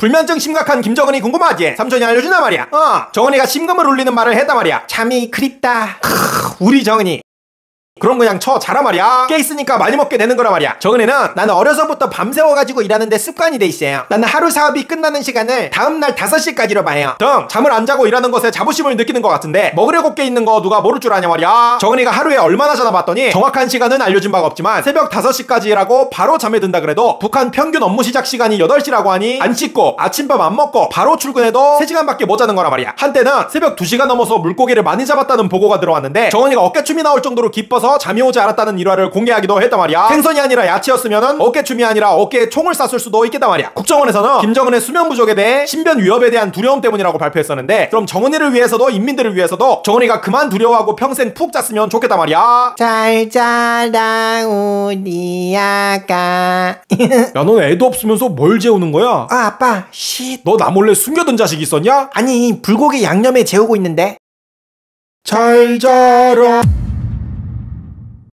불면증 심각한 김정은이 궁금하지? 삼촌이 알려준단 말이야. 정은이가 심금을 울리는 말을 했단 말이야. 잠이 그립다. 우리 정은이. 그럼 그냥 쳐 자라 말이야. 깨 있으니까 많이 먹게 되는 거라 말이야. 정은이는 나는 어려서부터 밤새워가지고 일하는데 습관이 돼 있어요. 나는 하루 사업이 끝나는 시간을 다음날 5시까지로 봐요. 등 잠을 안 자고 일하는 것에 자부심을 느끼는 것 같은데 먹으려고 깨 있는 거 누가 모를 줄 아냐 말이야. 정은이가 하루에 얼마나 자나 봤더니 정확한 시간은 알려준 바가 없지만 새벽 5시까지 일하고 바로 잠에 든다 그래도 북한 평균 업무 시작 시간이 8시라고 하니 안 씻고 아침밥 안 먹고 바로 출근해도 3시간밖에 못 자는 거라 말이야. 한때는 새벽 2시가 넘어서 물고기를 많이 잡았다는 보고가 들어왔는데 정은이가 어깨춤이 나올 정도로 기뻐서 잠이 오지 않았다는 일화를 공개하기도 했단 말이야. 생선이 아니라 야채였으면은 어깨춤이 아니라 어깨에 총을 쐈을 수도 있겠단 말이야. 국정원에서는 김정은의 수면 부족에 대해 신변 위협에 대한 두려움 때문이라고 발표했었는데 그럼 정은이를 위해서도 인민들을 위해서도 정은이가 그만 두려워하고 평생 푹 잤으면 좋겠단 말이야. 잘 자라 우리 아가. 야, 너는 애도 없으면서 뭘 재우는 거야? 아빠 쉿. 너 나 몰래 숨겨둔 자식 있었냐? 아니 불고기 양념에 재우고 있는데. 잘 자라.